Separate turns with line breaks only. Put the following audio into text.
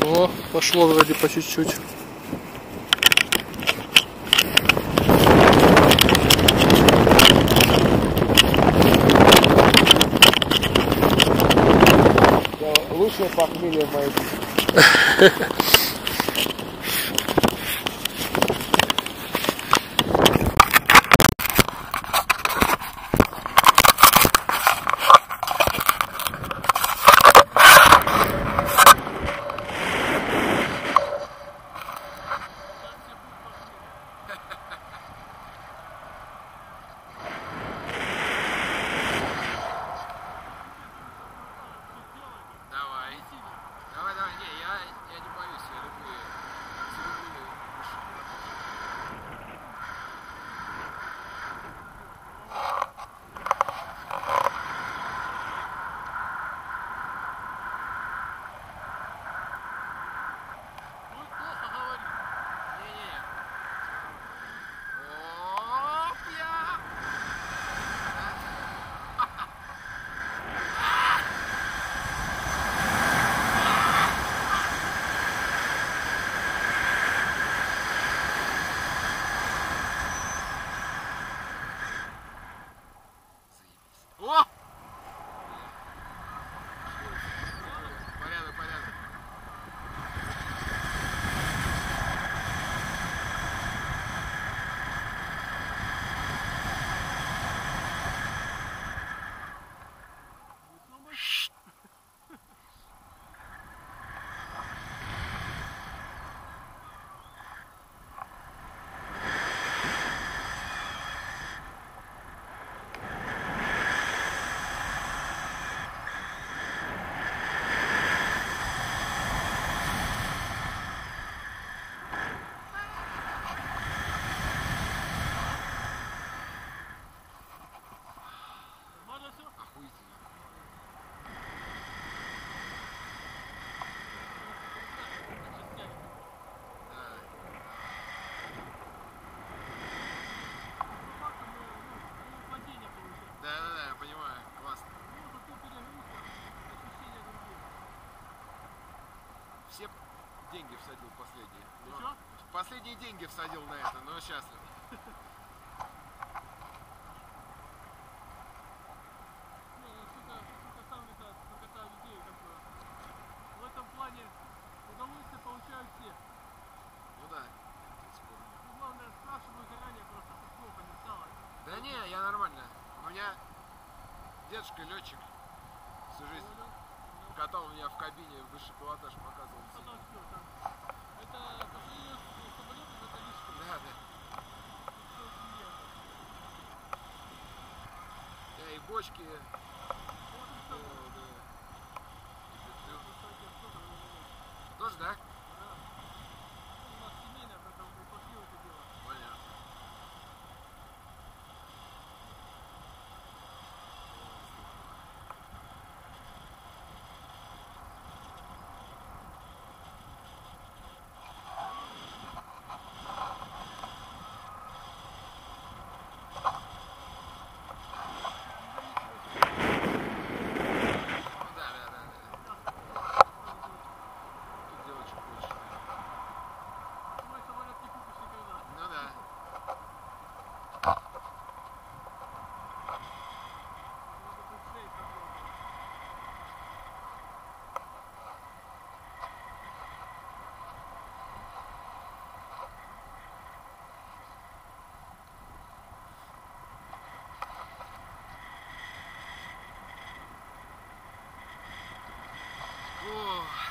О, пошло вроде по чуть-чуть.
Лучшее похмелье в моей жизни.
Давай, не, я не боюсь, я люблю будет плохо говорить. Не-не. Оп, я. О! Порядок. Охуительно. Да, я понимаю. Классно. Все деньги всадил последние. Последние деньги всадил на это, но счастлив.
В этом плане удовольствие получают все.
Ну да.
Главное, спрашиваю заранее просто, чтобы плохо не стало.
Да не, я нормально. У меня дедушка летчик всю жизнь. Катал меня в кабине, высший пилотаж показывал.
Это последний самолет, это лишнее.
Да. Я и бочки. Тоже, да?
У нас семейное, поэтому мы пошли в это дело.
Понятно. О!